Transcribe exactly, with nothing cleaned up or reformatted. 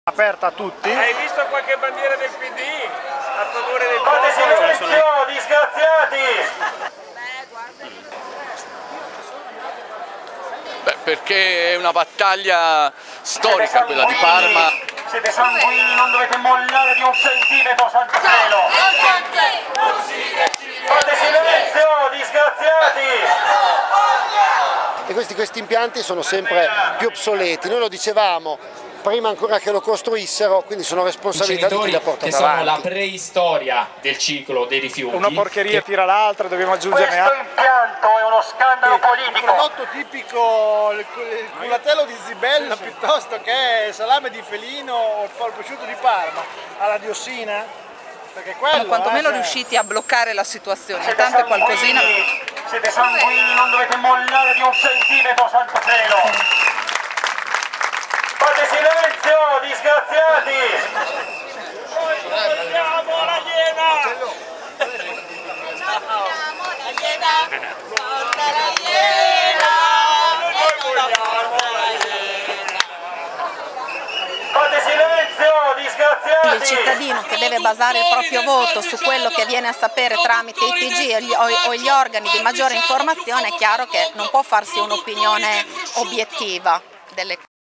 Aperta a tutti. Hai visto qualche bandiera del P D a favore del Fate popolo? silenzio, disgraziati! Beh, perché è una battaglia storica quella di Parma. Siete sanguigni, non dovete mollare di un centimetro, santo cielo! Fate silenzio, disgraziati! E questi, questi impianti sono sempre più obsoleti, noi lo dicevamo prima ancora che lo costruissero, quindi sono responsabilità di chi la porta che avanti. sono la preistoria del ciclo dei rifiuti. Una porcheria che... tira l'altra, dobbiamo aggiungerne Questo altro. impianto è uno scandalo Un politico! prodotto tipico, il il culatello di Zibella piuttosto che salame di felino o il prosciutto di Parma, alla diossina? Perché quello, Siamo quantomeno eh, riusciti a bloccare la situazione, Siete intanto è qualcosina. sanguigni, siete sanguigni, non dovete mollare di un centimetro, santo cielo! Fate silenzio, disgraziati! Vogliamo la Iena! Fate silenzio, disgraziati! Il cittadino che deve basare il proprio voto su quello che viene a sapere tramite i T G o gli, o gli organi di maggiore informazione, è chiaro che non può farsi un'opinione obiettiva delle cose.